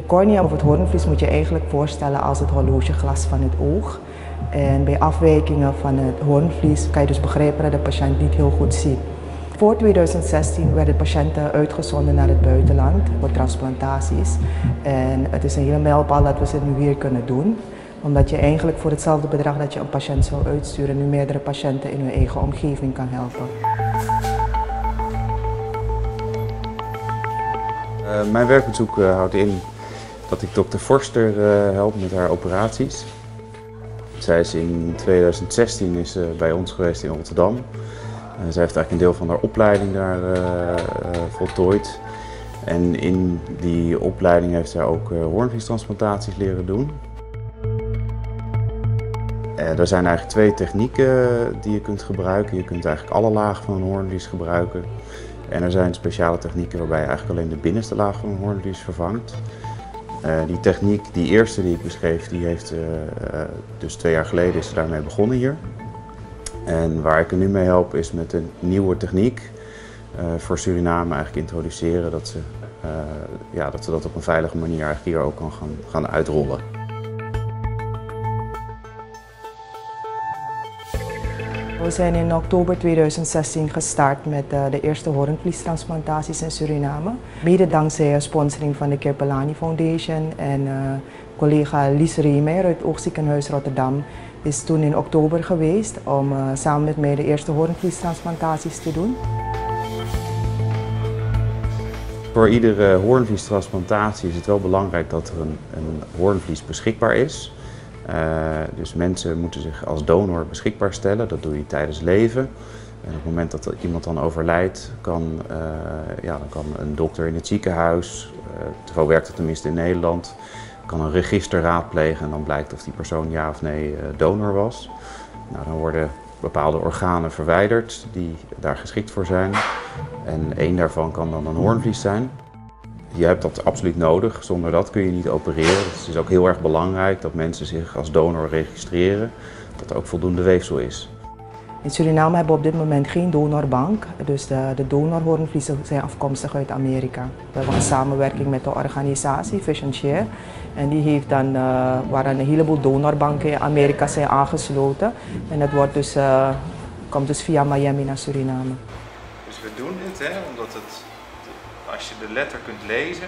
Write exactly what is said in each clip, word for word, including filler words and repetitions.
De cornea of het hoornvlies moet je eigenlijk voorstellen als het horlogeglas van het oog. En bij afwijkingen van het hoornvlies kan je dus begrijpen dat de patiënt niet heel goed ziet. Voor tweeduizend zestien werden patiënten uitgezonden naar het buitenland voor transplantaties. En het is een hele mijlpaal dat we ze nu weer kunnen doen. Omdat je eigenlijk voor hetzelfde bedrag dat je een patiënt zou uitsturen, nu meerdere patiënten in hun eigen omgeving kan helpen. Uh, mijn werkbezoek uh, houdt in dat ik dokter Forster uh, help met haar operaties. Zij is in tweeduizend zestien is, uh, bij ons geweest in Rotterdam. Uh, zij heeft eigenlijk een deel van haar opleiding daar uh, uh, voltooid. En in die opleiding heeft zij ook uh, hoornvliestransplantaties leren doen. Uh, er zijn eigenlijk twee technieken die je kunt gebruiken. Je kunt eigenlijk alle lagen van een hoornvlies gebruiken. En er zijn speciale technieken waarbij je eigenlijk alleen de binnenste laag van een hoornvlies vervangt. Uh, die techniek, die eerste die ik beschreef, die heeft uh, uh, dus twee jaar geleden is ze daarmee begonnen hier. En waar ik er nu mee help is met een nieuwe techniek uh, voor Suriname eigenlijk introduceren, dat ze, uh, ja, dat ze dat op een veilige manier eigenlijk hier ook kan gaan, gaan uitrollen. We zijn in oktober tweeduizend zestien gestart met uh, de eerste hoornvliestransplantaties in Suriname. Mede dankzij sponsoring van de Kirpelani Foundation en uh, collega Lies Reemeyer uit het Oogziekenhuis Rotterdam is toen in oktober geweest om uh, samen met mij de eerste hoornvliestransplantaties te doen. Voor iedere hoornvliestransplantatie is het wel belangrijk dat er een, een hoornvlies beschikbaar is. Uh, dus mensen moeten zich als donor beschikbaar stellen, dat doe je tijdens leven. En op het moment dat iemand dan overlijdt, kan, uh, ja, dan kan een dokter in het ziekenhuis, uh, zo werkt het tenminste in Nederland, kan een register raadplegen en dan blijkt of die persoon ja of nee uh, donor was. Nou, dan worden bepaalde organen verwijderd die daar geschikt voor zijn. En één daarvan kan dan een hoornvlies zijn. Je hebt dat absoluut nodig, zonder dat kun je niet opereren. Het is ook heel erg belangrijk dat mensen zich als donor registreren, dat er ook voldoende weefsel is. In Suriname hebben we op dit moment geen donorbank, dus de, de donorhoornvliezen zijn afkomstig uit Amerika. We hebben een samenwerking met de organisatie Vision Share en die heeft dan, uh, waar een heleboel donorbanken in Amerika zijn aangesloten. En het wordt dus, uh, komt dus via Miami naar Suriname. Dus we doen dit, hè, omdat het... Als je de letter kunt lezen,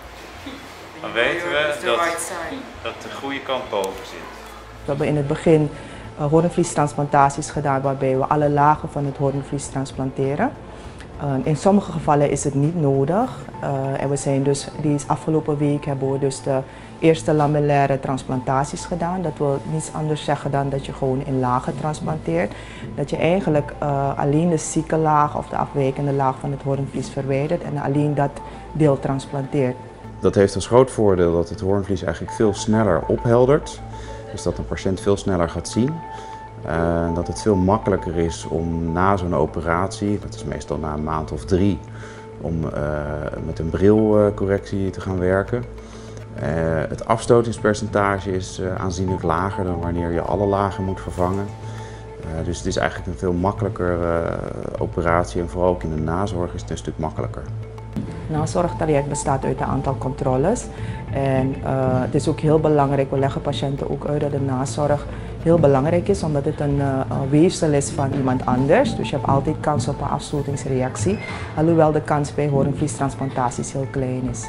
dan weten we dat, dat de goede kant boven zit. We hebben in het begin uh, hoornvliestransplantaties gedaan waarbij we alle lagen van het hoornvlies transplanteren. Uh, in sommige gevallen is het niet nodig. Uh, en we zijn dus, deze afgelopen week hebben we dus de eerste lamellaire transplantaties gedaan. Dat wil niets anders zeggen dan dat je gewoon in lagen transplanteert. Dat je eigenlijk uh, alleen de zieke laag of de afwijkende laag van het hoornvlies verwijdert en alleen dat deel transplanteert. Dat heeft als groot voordeel dat het hoornvlies eigenlijk veel sneller opheldert. Dus dat een patiënt veel sneller gaat zien. Uh, dat het veel makkelijker is om na zo'n operatie, dat is meestal na een maand of drie, om uh, met een brilcorrectie te gaan werken. Uh, het afstotingspercentage is uh, aanzienlijk lager dan wanneer je alle lagen moet vervangen. Uh, dus het is eigenlijk een veel makkelijker uh, operatie en vooral ook in de nazorg is het een stuk makkelijker. Het nazorgtraject bestaat uit een aantal controles en uh, het is ook heel belangrijk, we leggen patiënten ook uit dat de nazorg heel belangrijk is omdat het een uh, weefsel is van iemand anders. Dus je hebt altijd kans op een afstotingsreactie, alhoewel de kans bij hoornvliestransplantaties heel klein is.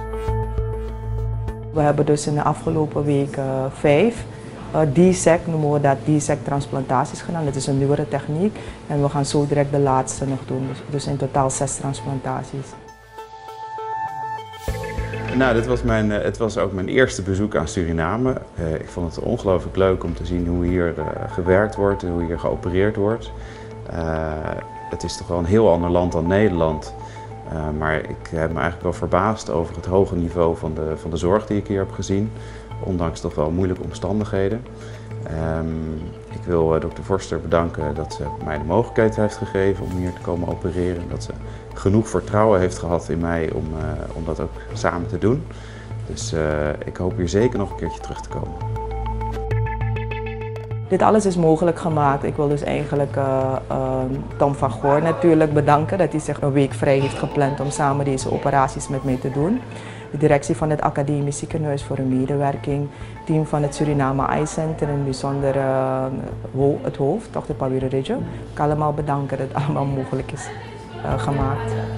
We hebben dus in de afgelopen week uh, vijf uh, D S E C, noemen we dat, D S E C-transplantaties gedaan. Dat is een nieuwere techniek en we gaan zo direct de laatste nog doen. Dus, dus in totaal zes transplantaties. Nou, dit was mijn, het was ook mijn eerste bezoek aan Suriname. Uh, ik vond het ongelooflijk leuk om te zien hoe hier uh, gewerkt wordt en hoe hier geopereerd wordt. Uh, het is toch wel een heel ander land dan Nederland. Uh, maar ik heb me eigenlijk wel verbaasd over het hoge niveau van de, van de zorg die ik hier heb gezien. Ondanks toch wel moeilijke omstandigheden. Um, ik wil uh, dokter Forster bedanken dat ze mij de mogelijkheid heeft gegeven om hier te komen opereren. Dat ze genoeg vertrouwen heeft gehad in mij om, uh, om dat ook samen te doen. Dus uh, ik hoop hier zeker nog een keertje terug te komen. Dit alles is mogelijk gemaakt. Ik wil dus eigenlijk uh, uh, Tom van Goor natuurlijk bedanken dat hij zich een week vrij heeft gepland om samen deze operaties met mij te doen. de directie van het Academisch Ziekenhuis voor een medewerking, team van het Suriname Eye Center en bijzonder uh, het hoofd, dokter Pawiro Rejo. Ik kan allemaal bedanken dat het allemaal mogelijk is uh, gemaakt.